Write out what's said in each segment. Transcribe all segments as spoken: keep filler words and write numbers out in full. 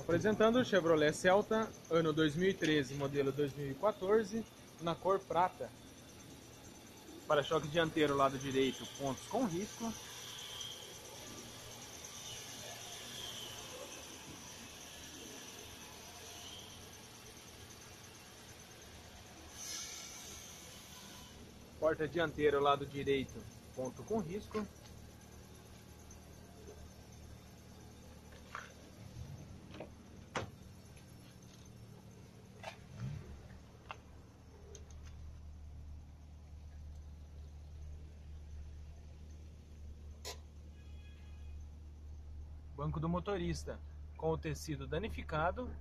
Apresentando o Chevrolet Celta, ano dois mil e treze, modelo dois mil e quatorze, na cor prata. Para-choque dianteiro lado direito, pontos com risco. Porta dianteira lado direito, ponto com risco. Banco do motorista com o tecido danificado.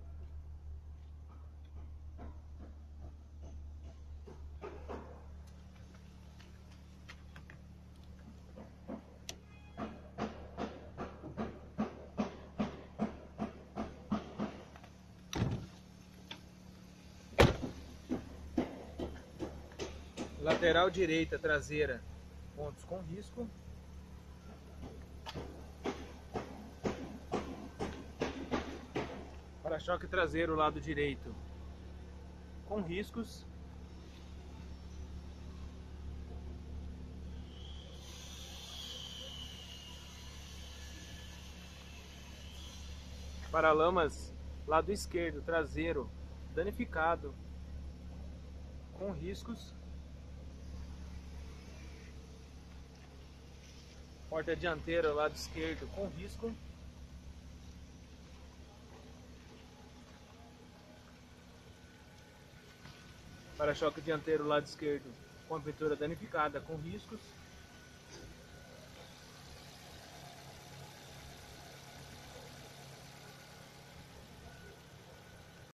Lateral direita traseira, pontos com risco. Para-choque traseiro lado direito, com riscos. Paralamas lado esquerdo traseiro danificado, com riscos. Porta dianteira lado esquerdo com risco. Para-choque dianteiro lado esquerdo com a pintura danificada, com riscos.